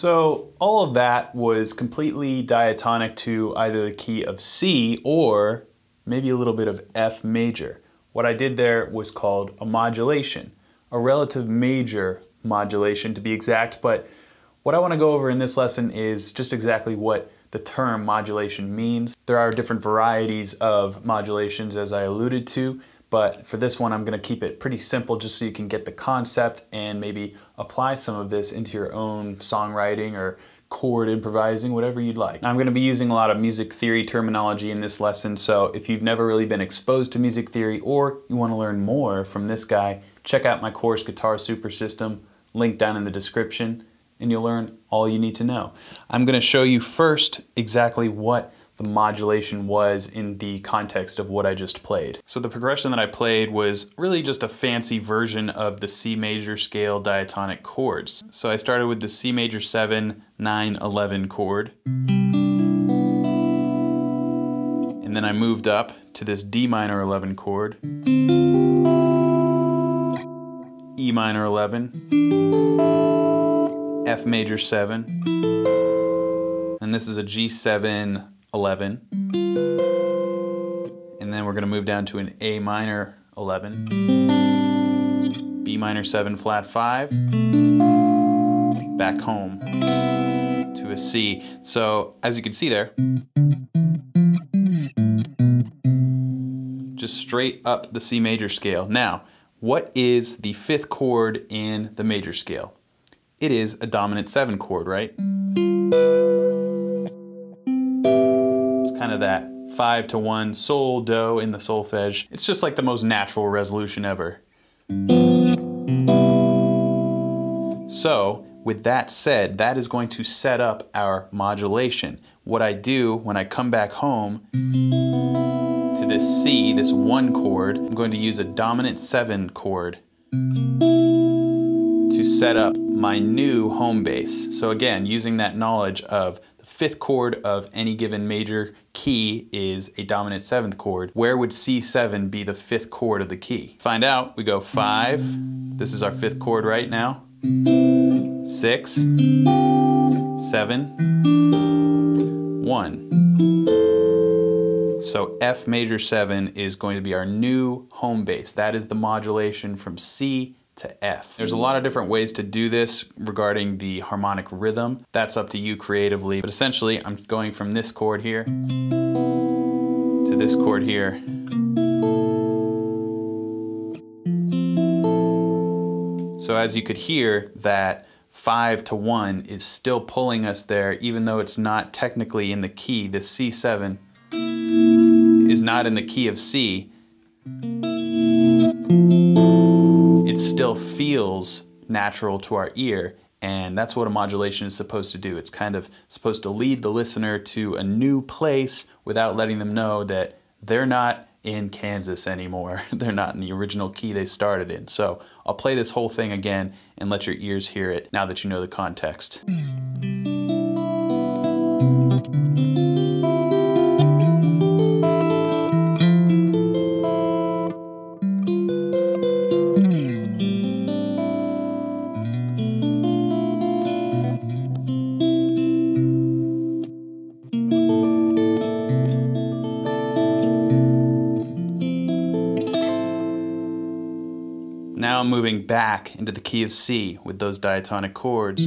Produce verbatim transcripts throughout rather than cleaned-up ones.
So all of that was completely diatonic to either the key of C or maybe a little bit of F major. What I did there was called a modulation, a relative major modulation to be exact, but what I want to go over in this lesson is just exactly what the term modulation means. There are different varieties of modulations, as I alluded to, but for this one I'm going to keep it pretty simple just so you can get the concept and maybe apply some of this into your own songwriting or chord improvising, whatever you'd like. Now, I'm going to be using a lot of music theory terminology in this lesson, so if you've never really been exposed to music theory or you want to learn more from this guy, check out my course Guitar Super System, link down in the description, and you'll learn all you need to know. I'm going to show you first exactly what the modulation was in the context of what I just played. So the progression that I played was really just a fancy version of the C major scale diatonic chords. So I started with the C major seven, nine, eleven chord. And then I moved up to this D minor eleven chord, E minor eleven, F major seven, and this is a G seven, eleven, and then we're going to move down to an A minor eleven, B minor seven flat five, back home to a C. So as you can see there, just straight up the C major scale. Now, what is the fifth chord in the major scale? It is a dominant seven chord, right? Kind of that five to one sol do in the solfege. It's just like the most natural resolution ever. So with that said, that is going to set up our modulation. What I do when I come back home to this C, this one chord, I'm going to use a dominant seven chord to set up my new home bass. So again, using that knowledge of the fifth chord of any given major key is a dominant seventh chord, where would C seven be the fifth chord of the key? Find out, we go five, this is our fifth chord right now, six, seven, one. So F major seven is going to be our new home bass. That is the modulation from C to F. There's a lot of different ways to do this regarding the harmonic rhythm. That's up to you creatively, but essentially I'm going from this chord here to this chord here. So as you could hear, that five to one is still pulling us there, even though it's not technically in the key. This C seven is not in the key of C. It still feels natural to our ear, and that's what a modulation is supposed to do. It's kind of supposed to lead the listener to a new place without letting them know that they're not in Kansas anymore. They're not in the original key they started in. So I'll play this whole thing again and let your ears hear it now that you know the context. Now I'm moving back into the key of C with those diatonic chords.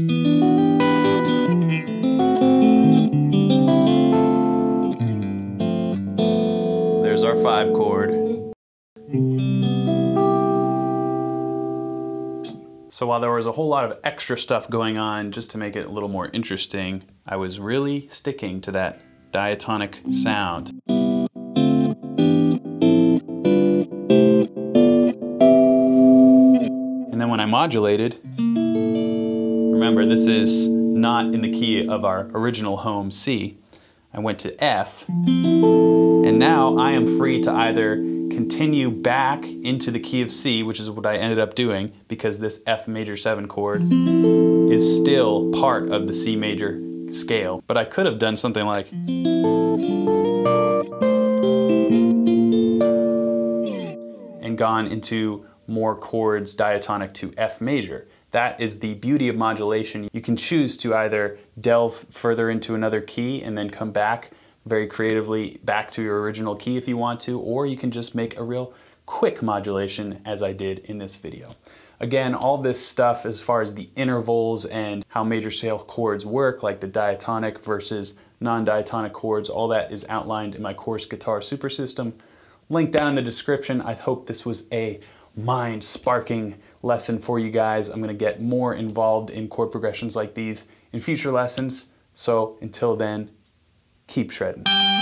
There's our five chord. So while there was a whole lot of extra stuff going on just to make it a little more interesting, I was really sticking to that diatonic sound. And then when I modulated, remember this is not in the key of our original home C, I went to F, and now I am free to either continue back into the key of C, which is what I ended up doing because this F major seven chord is still part of the C major scale, but I could have done something like and gone into more chords diatonic to F major. That is the beauty of modulation. You can choose to either delve further into another key and then come back very creatively back to your original key if you want to, or you can just make a real quick modulation as I did in this video. Again, all this stuff as far as the intervals and how major scale chords work, like the diatonic versus non-diatonic chords, all that is outlined in my course Guitar Super System. Link down in the description. I hope this was a mind-sparking lesson for you guys. I'm going to get more involved in chord progressions like these in future lessons. So until then, keep shredding.